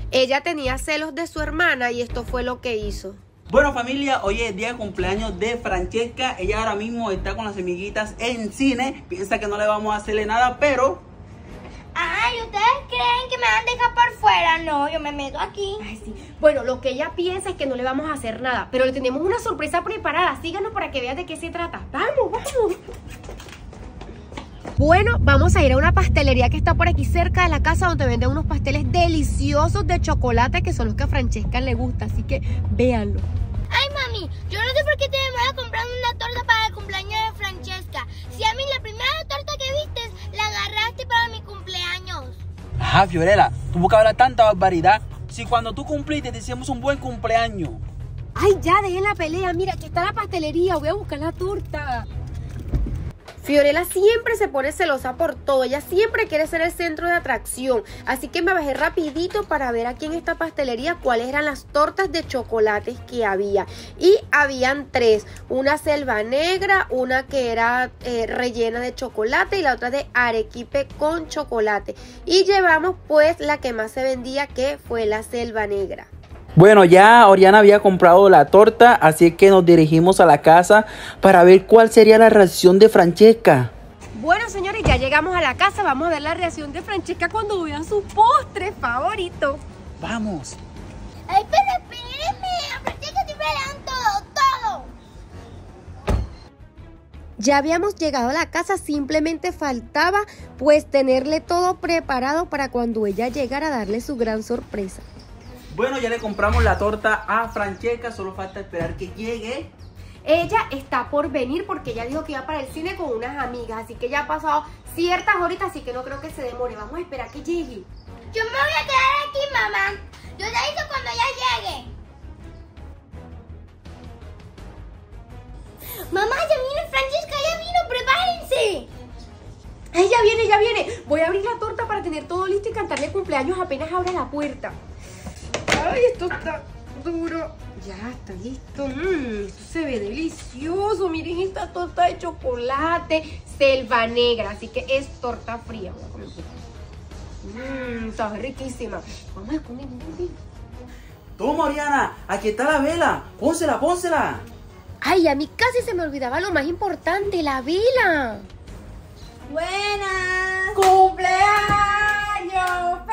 Ella tenía celos de su hermana y esto fue lo que hizo. Bueno, familia, hoy es día de cumpleaños de Francesca. Ella ahora mismo está con las amiguitas en cine. Piensa que no le vamos a hacerle nada, pero... Ay, ¿ustedes creen que me van a dejar por fuera? No, yo me meto aquí. Ay, sí. Bueno, lo que ella piensa es que no le vamos a hacer nada, pero le tenemos una sorpresa preparada. Síganos para que vean de qué se trata. ¡Vamos, vamos! Bueno, vamos a ir a una pastelería que está por aquí cerca de la casa, donde venden unos pasteles deliciosos de chocolate que son los que a Francesca le gusta, así que véanlo. Ay, mami, yo no sé por qué te vas a comprar una torta para el cumpleaños de Francesca. Si a mí la primera torta que viste la agarraste para mi cumpleaños. Ajá, Fiorella, tuvo que hablar tanta barbaridad. Si cuando tú cumpliste te hicimos un buen cumpleaños. Ay, ya, dejen la pelea. Mira, aquí está la pastelería. Voy a buscar la torta. Fiorella siempre se pone celosa por todo. Ella siempre quiere ser el centro de atracción. Así que me bajé rapidito para ver aquí en esta pastelería cuáles eran las tortas de chocolates que había. Y habían 3. Una selva negra, una que era rellena de chocolate y la otra de arequipe con chocolate. Y llevamos pues la que más se vendía, que fue la selva negra. Bueno, ya Oriana había comprado la torta, así que nos dirigimos a la casa para ver cuál sería la reacción de Francesca. Bueno, señores, ya llegamos a la casa. Vamos a ver la reacción de Francesca cuando vea su postre favorito. Vamos. Ay, pero espérenme, a Francesca siempre le dan todo. Ya habíamos llegado a la casa, simplemente faltaba pues tenerle todo preparado para cuando ella llegara a darle su gran sorpresa. Bueno, ya le compramos la torta a Francesca, solo falta esperar que llegue. Ella está por venir porque ella dijo que iba para el cine con unas amigas, así que ya ha pasado ciertas horitas, así que no creo que se demore. Vamos a esperar que llegue. Yo me voy a quedar aquí, mamá. Yo te aviso cuando ella llegue. Mamá, ya vino Francesca, ya vino, prepárense. ¡Ay, ya viene, ya viene! Voy a abrir la torta para tener todo listo y cantarle cumpleaños apenas abra la puerta. ¡Ay, esto está duro! Ya está listo. Esto se ve delicioso. Miren esta torta de chocolate selva negra. Así que es torta fría. Voy a comer un poco. Está riquísima. Vamos a comer. Toma, Oriana, aquí está la vela. Pónsela, pónsela. Ay, a mí casi se me olvidaba lo más importante, la vela. Buenas. ¡Cumpleaños